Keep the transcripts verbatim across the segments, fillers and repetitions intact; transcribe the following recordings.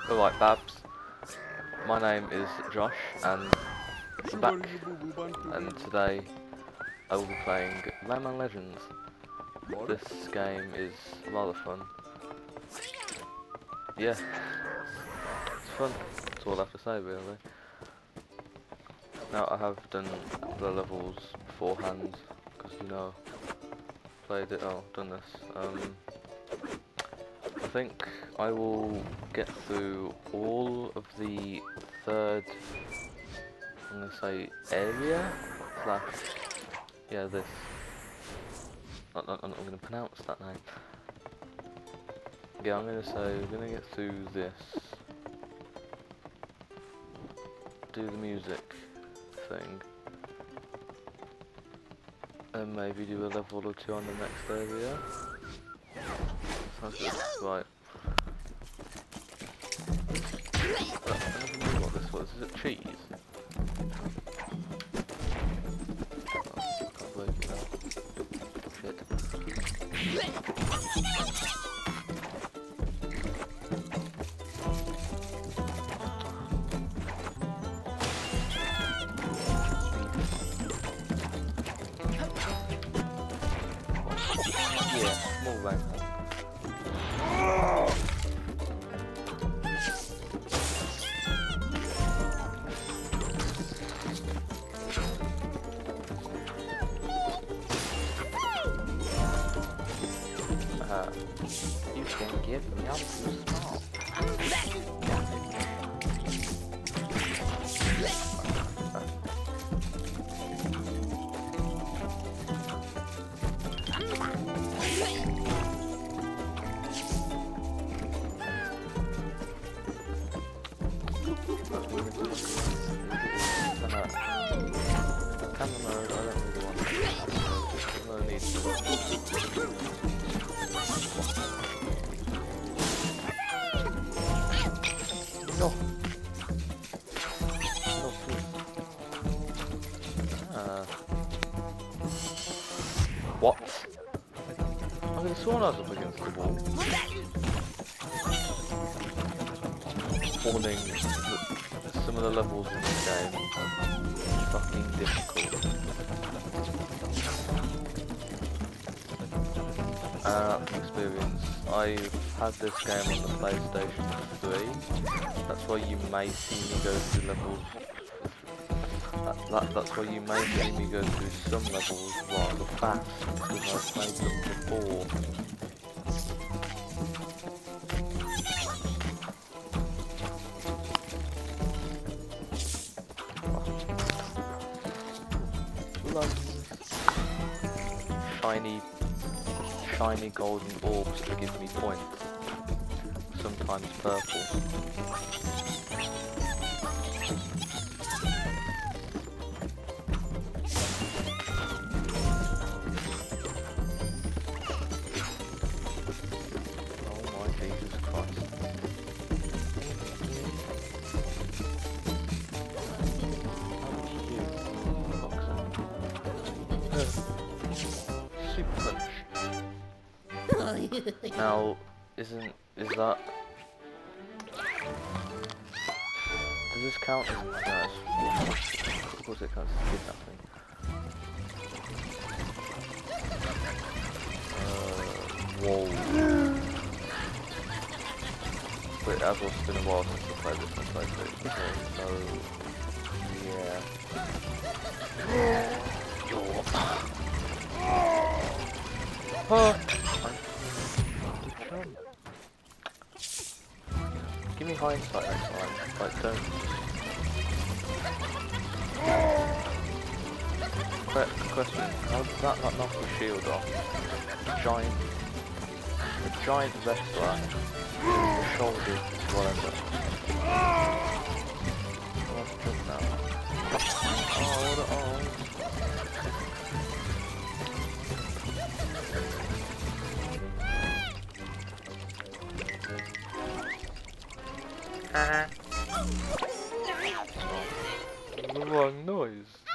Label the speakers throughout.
Speaker 1: Alright, Babs. My name is Josh, and I'm back. And today I will be playing Rayman Legends. This game is rather fun. Yeah, it's fun. That's all I have to say, really. Now I have done the levels beforehand because you know, played it. Oh, done this. Um, I think I will get through all of the third, I'm gonna say, area slash, yeah, this. I'm not, I'm not gonna pronounce that name. Yeah, I'm gonna say we're gonna get through this, do the music thing, and maybe do a level or two on the next area. Sounds good. Right. Uh, I never knew what this was. Is it cheese? Oh, can't break it now. Shit. Yeah, more right now. Uh, you can give me up too small. Camera mode, I don't really want it. There's no need to. No. No, please. Ah. What? I could have sworn I was up against the wall. Warning that some of the levels in this game are fucking difficult. Uh, from experience, I've had this game on the PlayStation three. That's why you may see me go through levels. That, that, that's why you may see me go through some levels rather fast, because I've played them before. Shiny, shiny golden orbs that give me points. Sometimes purple. Oh my Jesus Christ. Super Punch. Now, isn't, is that, does this count as, no, it's, of course it counts as kidnapping. Uh, whoa. But it has also been a while since I played this on PlayStation, so, yeah. You're... Oh. Give me hindsight next time, like don't... Que question, how does that not knock the shield off? A giant... A giant wrestler with the shoulders as well as a... What's this now? Oh, what a... Oh. The wrong noise.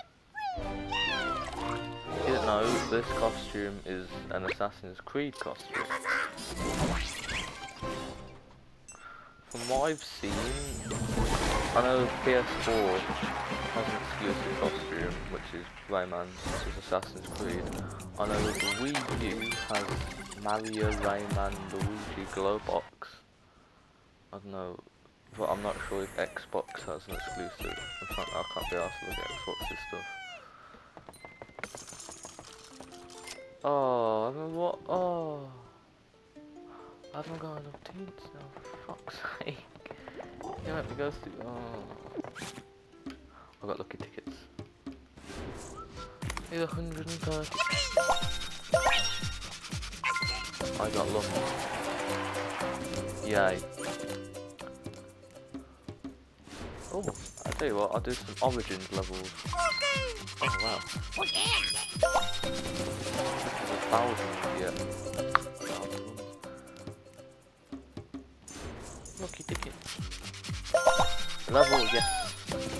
Speaker 1: You didn't know this costume is an Assassin's Creed costume. from what I've seen, I know P S four has an exclusive costume, which is Rayman, which is Assassin's Creed. I know the Wii U has Mario, Rayman, Luigi, Glowbox. I don't know, but I'm not sure if Xbox has an exclusive. In fact, I can't be asked to look at Xbox's stuff. Oh, I mean, what? Oh, I haven't got enough teens now, for fuck's sake. You let me go through. Oh, I got lucky tickets. Here's one hundred thirty. I got lucky. Yay. Oh, I tell you what, I'll do some Origins levels. Oh wow. This is a thousand, yeah. Thousand. Lucky ticket. Level, yes.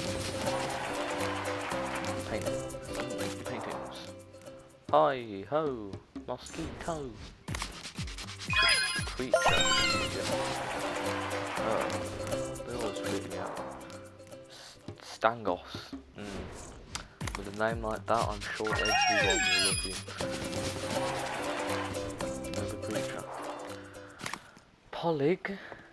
Speaker 1: Painting. Paintings. Hi ho, mosquito. Creature. Yeah. Oh, they always freak me out. Stangos. Mm. With a name like that, I'm sure everyone will love you. There's a creature. Polyg.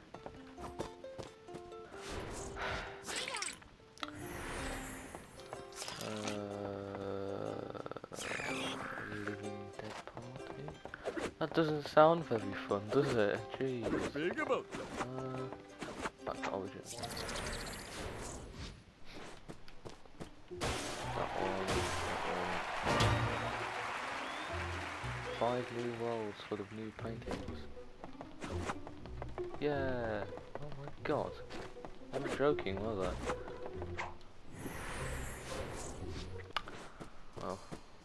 Speaker 1: That doesn't sound very fun, does it? Jeez. Uh, back to Origins. That one, that one. Five new worlds full of new paintings. Yeah. Oh my god. I'm joking, was I? Oh.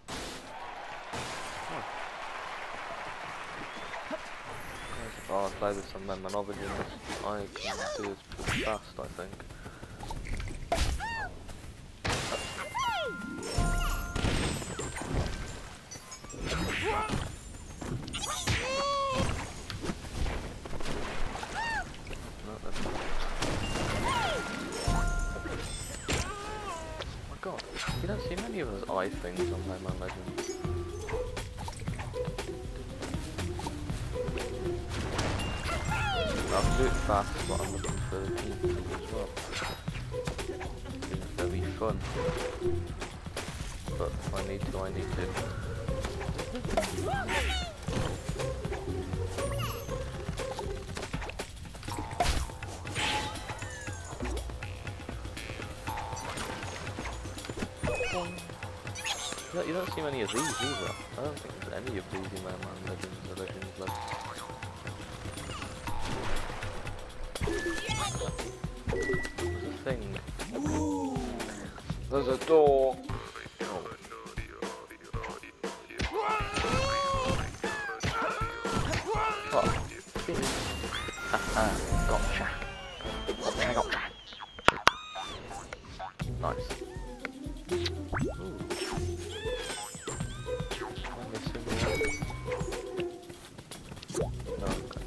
Speaker 1: If I play this on Rayman Origins, I can do this pretty fast, I think. No, that's not. Oh my god, you don't see many of those eye things on Rayman Legends. I'll do it fast, but I'm looking for the team as well. It's very fun. But if I need to, I need to. No, you don't see many of these either. I don't think there's any of these in Rayman Legends or Legends left. Thing. There's a door. Oh. Oh. Haha, gotcha. Gotcha, gotcha. Nice. Ooh. Am I missing one? No, okay.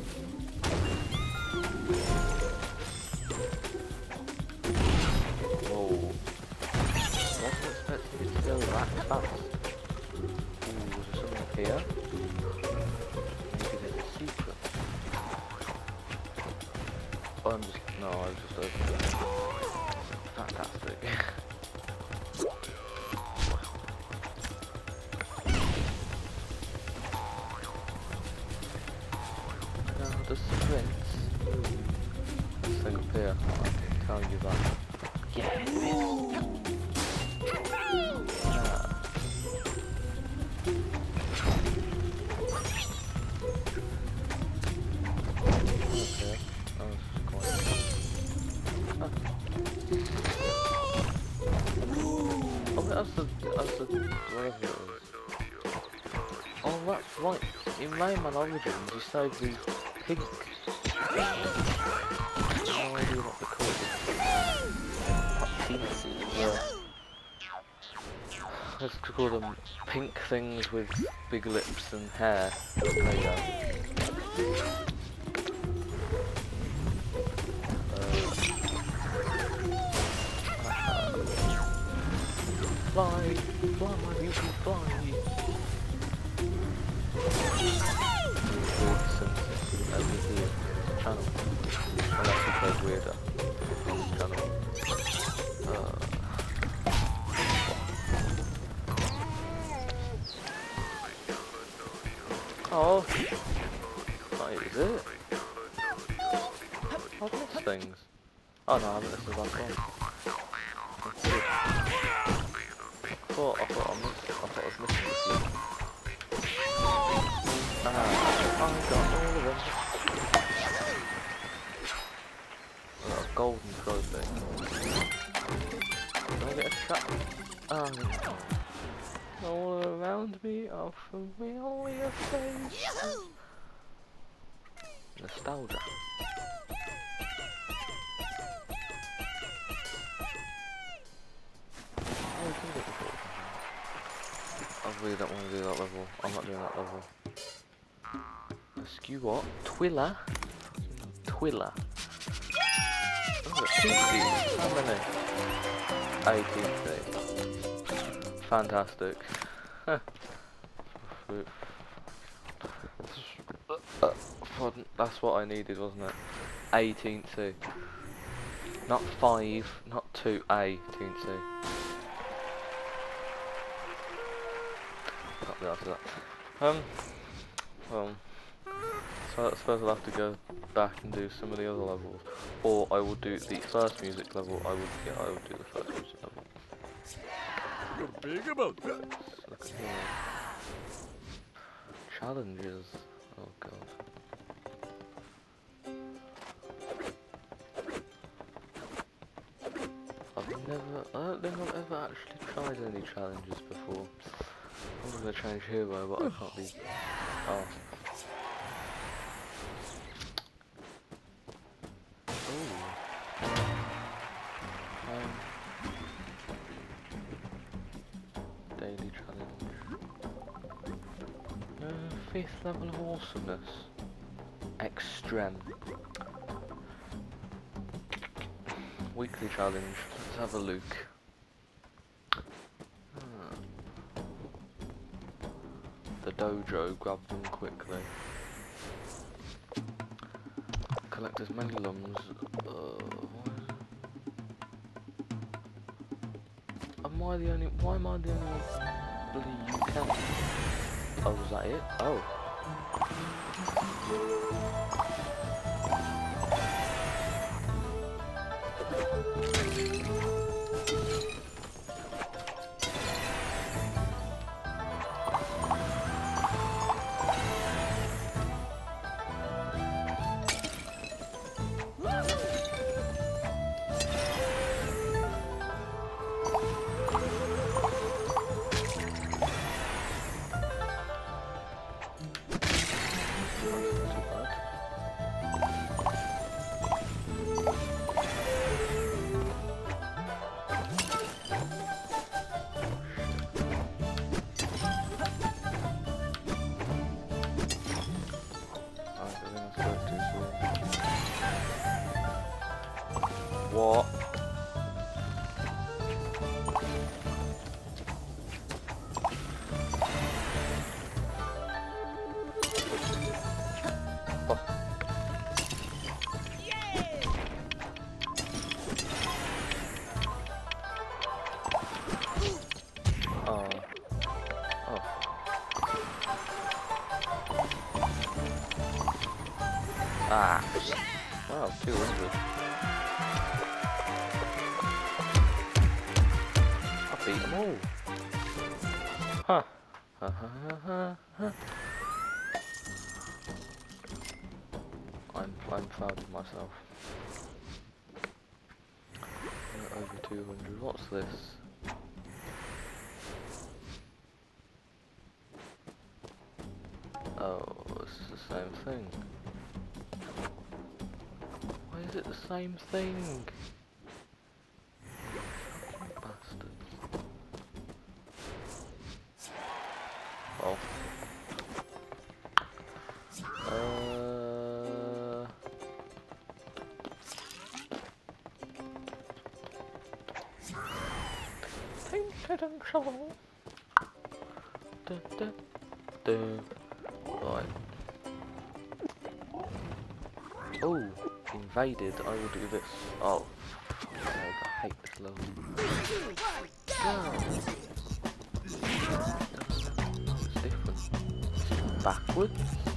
Speaker 1: Whoa. Wasn't expecting it to go that fast. Ooh, was there something up here? Maybe there's a secret. Oh, I'm just... no, I was just opening it. Fantastic. Now the sprints. This thing up here, I can tell you that. Yeah, it is. Ah. Okay, that was quite... Ah. Oh, that's the... that's the... whatever it was. Oh, that's right. In Rayman Origins, you saved these pink... no idea what they're called. Yeah. Let's call them pink things with big lips and hair. There you go. fly. Record since over here channel. Unless he plays weirder on his channel. Uh, oh, that is it. I've missed things. Oh no, I haven't missed the last one. That's good. I thought, I thought I missed, I thought I was missing this one. Ah, I got all of them. I got a golden trophy. Can I get a shot? Ah, all around me are familiar faces. Nostalgia. I really don't want to do that level. I'm not doing that level. Skew what? Twiller? Twiller. Oh, how many? eighteen. Fantastic. That's what I needed, wasn't it? eighteen C. Not five, not two, eighteen C. Can't be after that. Um, well, so I suppose I'll have to go back and do some of the other levels, or I will do the first music level. I would, yeah, I will do the first music level.
Speaker 2: You're big about that.
Speaker 1: Look at here. Challenges. Oh god. I've never, I don't think I've ever actually tried any challenges before. I was going to change hero, but I can't be asked. Ooh. Um, daily challenge. Uh, fifth level of awesomeness. Extreme. Weekly challenge. Let's have a look. Hmm. The dojo, grab them quickly. Collect as many lums. Uh, am I the only? Why am I the only one? Bloody you can. Oh, was that it? Oh. What? Oh. Oh. Oh. Ah. Wow, two hundred. Beat them all. Huh. Ha ha ha ha. I'm I'm proud of myself. We're over two hundred. What's this? Oh, it's the same thing. Why is it the same thing? Oh. Uh. Tainted and trouble. da, da, da. Right. Oh, invaded. I will do this. Oh, fuck's sake, I hate this level. God. No, it's different. It's backwards.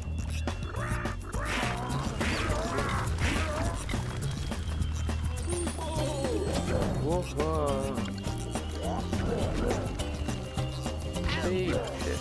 Speaker 1: Whoa, whoa. Beep shit.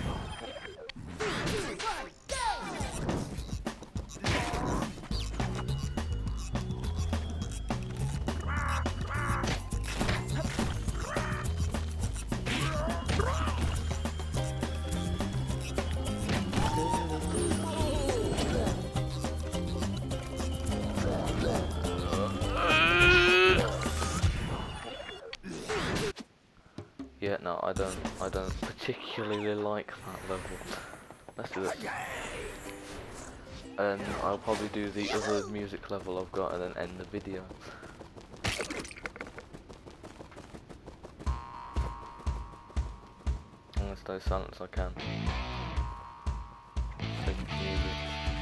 Speaker 1: Yeah, no, I don't, I don't particularly like that level. Let's do this. And I'll probably do the other music level I've got and then end the video. I'm gonna stay silent as I can. Save the music.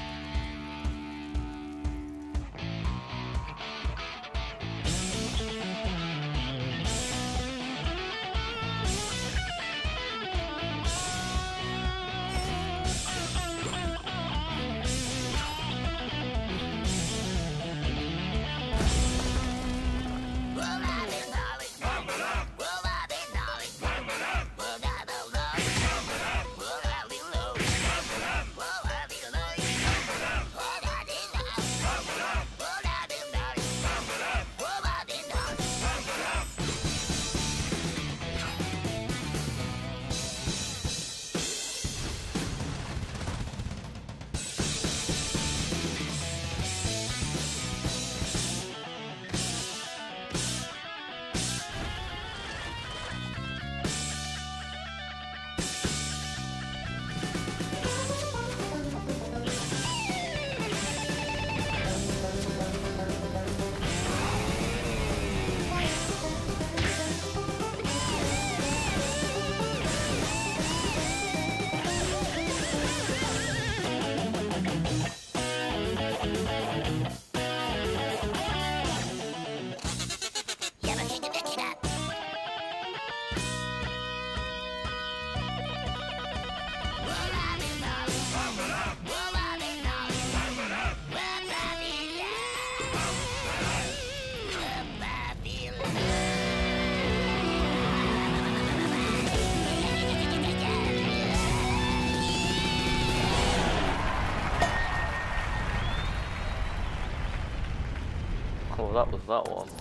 Speaker 1: Oh, that was that one.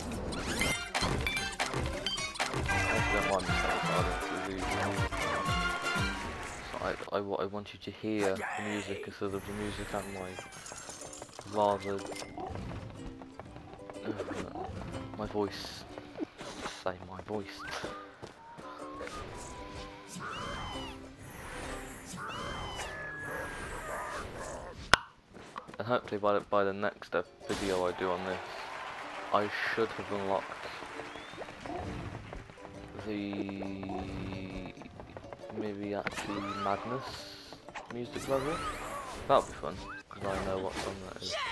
Speaker 1: I don't mind the so I, I, I want you to hear the music instead of the music and my rather uh, my voice. Say my voice. And hopefully by the, by the next uh, video I do on this, I should have unlocked the maybe actually Madness music level. That'll be fun, because I know what song that is.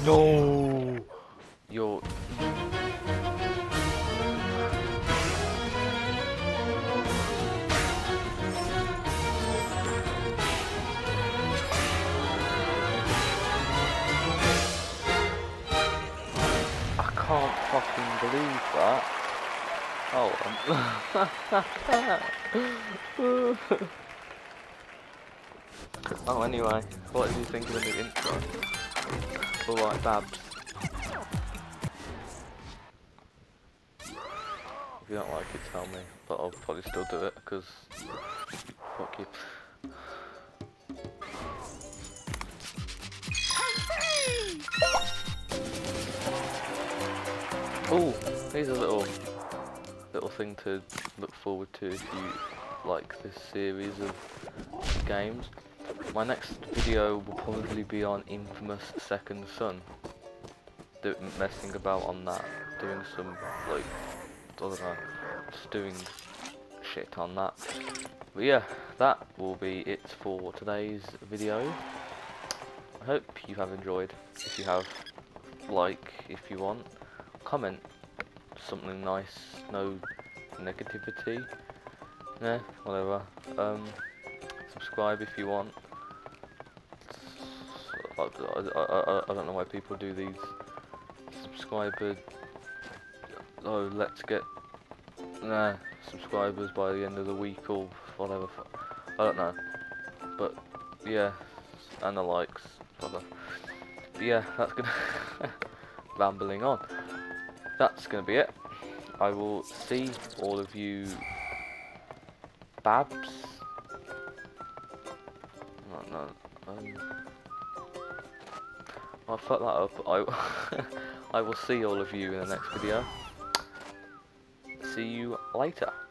Speaker 1: No! You're... I can't fucking believe that. Oh, um... Oh, anyway, what did you think of the new intro? Alright, Babs. If you don't like it, tell me, but I'll probably still do it, because... Fuck you. Oh, here's a little little thing to look forward to if you like this series of games. My next video will probably be on Infamous Second Son. Do, messing about on that, doing some like I don't know, just doing shit on that. But yeah, that will be it for today's video. I hope you have enjoyed. If you have, like if you want, comment something nice, no negativity, yeah, whatever. Um, subscribe if you want. I, I, I, I don't know why people do these subscriber, oh let's get nah subscribers by the end of the week or whatever, I don't know, but yeah, and the likes, whatever. But yeah, that's gonna rambling on. That's gonna be it. I will see all of you Babs. No, no. Um, I'll fuck that up. I I will see all of you in the next video. See you later.